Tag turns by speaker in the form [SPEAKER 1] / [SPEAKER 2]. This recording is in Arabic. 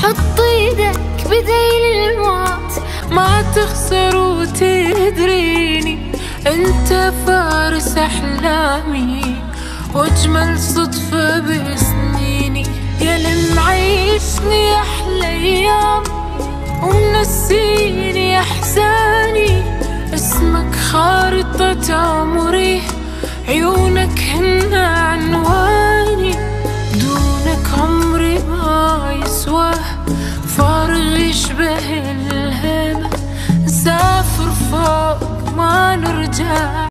[SPEAKER 1] حط ايدك بديل الموت،
[SPEAKER 2] ما تخسر وتدريني انت فارس احلامي واجمل صدفة بسنيني. يا اللي معيشني احلى ايام ومنسيني احزاني، اسمك خارطة عمري، عيونك هن عنواني، دونك عمري ما يسوى، فارغ يشبه الهبة، نسافر فوق ما نرجع.